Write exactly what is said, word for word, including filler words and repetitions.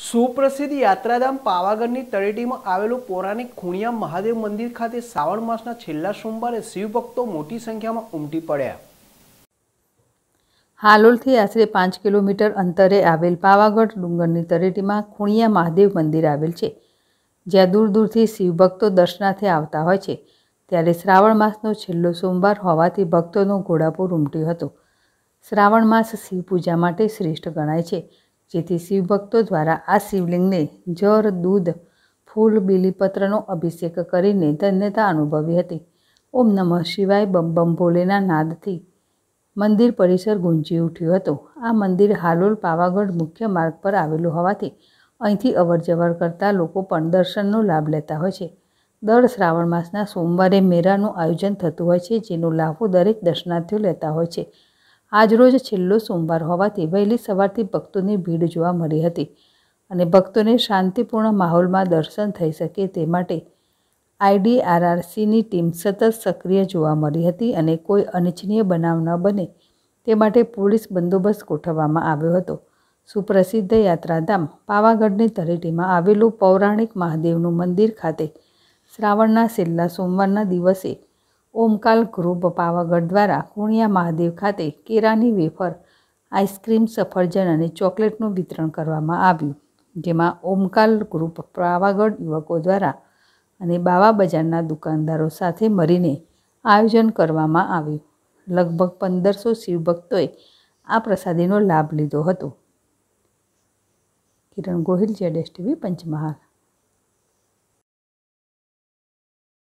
સુપ્રસિદ્ધ યાત્રાધામ પાવાગઢની તળેટીમાં આવેલું પૌરાણિક ખૂણિયા મહાદેવ મંદિર ખાતે શ્રાવણ માસના છેલ્લા સોમવારે શિવભક્તો મોટી સંખ્યામાં ઉમટી પડ્યા। હાલોલથી આશરે પાંચ કિલોમીટર અંતરે આવેલ પાવાગઢ ડુંગરની તળેટીમાં ખૂણિયા મહાદેવ મંદિર આવેલ છે, જ્યાં દૂર દૂરથી શિવભક્તો દર્શનાર્થે આવતા હોય છે। ત્યારે શ્રાવણ માસનો છેલ્લો સોમવાર હોવાથી ભક્તોનો ઘોડાપૂર ઉમટ્યો હતો। શ્રાવણ માસ શિવ પૂજા માટે શ્રેષ્ઠ ગણાય છે, જેથી શિવભક્તો દ્વારા આ શિવલિંગને જળ, દૂધ, ફૂલ, બીલીપત્રનો અભિષેક કરીને ધન્યતા અનુભવી હતી। ઓમ નમઃ શિવાય બમ બમ ભોલેના નાદથી મંદિર પરિસર ગુંજી ઉઠ્યું હતું। આ મંદિર હાલોલ પાવાગઢ મુખ્ય માર્ગ પર આવેલું હોવાથી અહીંથી અવરજવર કરતા લોકો પણ દર્શનનો લાભ લેતા હોય છે। દર શ્રાવણ માસના સોમવારે મેળાનું આયોજન થતું હોય છે, જેનો લાભો દરેક દર્શનાર્થીઓ લેતા હોય છે। આજરોજ છેલ્લો સોમવાર હોવાથી વહેલી સવારથી ભક્તોની ભીડ જોવા મળી હતી અને ભક્તોને શાંતિપૂર્ણ માહોલમાં દર્શન થઈ શકે તે માટે આઈ ડી આર આર સીની ટીમ સતત સક્રિય જોવા મળી હતી અને કોઈ અનિચ્છનીય બનાવ ન બને તે માટે પોલીસ બંદોબસ્ત ગોઠવવામાં આવ્યો હતો। સુપ્રસિદ્ધ યાત્રાધામ પાવાગઢની તળેટીમાં આવેલું પૌરાણિક મહાદેવનું મંદિર ખાતે શ્રાવણના છેલ્લા સોમવારના દિવસે ઓમકાલ ગ્રુપ પાવાગઢ દ્વારા ખૂણિયા મહાદેવ ખાતે કેળાની વેફર, આઈસ્ક્રીમ, સફરજન અને ચોકલેટનું વિતરણ કરવામાં આવ્યું, જેમાં ઓમકાલ ગ્રુપ પાવાગઢ યુવકો દ્વારા અને બાવા બજારના દુકાનદારો સાથે મળીને આયોજન કરવામાં આવ્યું। લગભગ પંદરસો શિવભક્તોએ આ પ્રસાદીનો લાભ લીધો હતો। Kiran Gohil, Z S TV, Panchmahal.